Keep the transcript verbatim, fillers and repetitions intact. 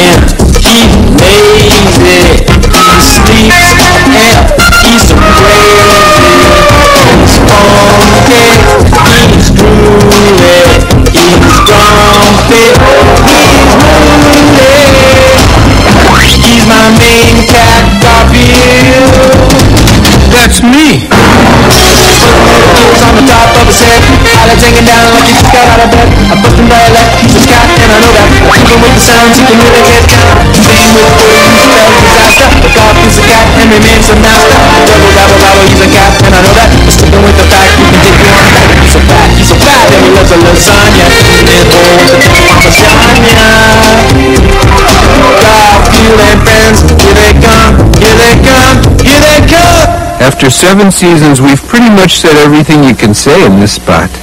and he's lazy. He sleeps and he's so crazy. He's funky, he's groovy, he's grumpy, he's moody. He's my main cat, Garfield. That's me. Heels on the top of his head, eyelids hanging down like he just got out of bed. I bust him dialect, he's a cat, and I know that. Even with the sounds, he can really get down. Sing with words, he spells disaster. The Garfield's a cat, and remains a master. Double, dabble, dabble, he's a cat, and I know that. But sticking with the fact, you can take me on back. He's so fat, he's so fat, and he loves a lasagna. And oh, the lasagna. Garfield and friends, here they come, here they come, here they come. After seven seasons, we've pretty much said everything you can say in this spot.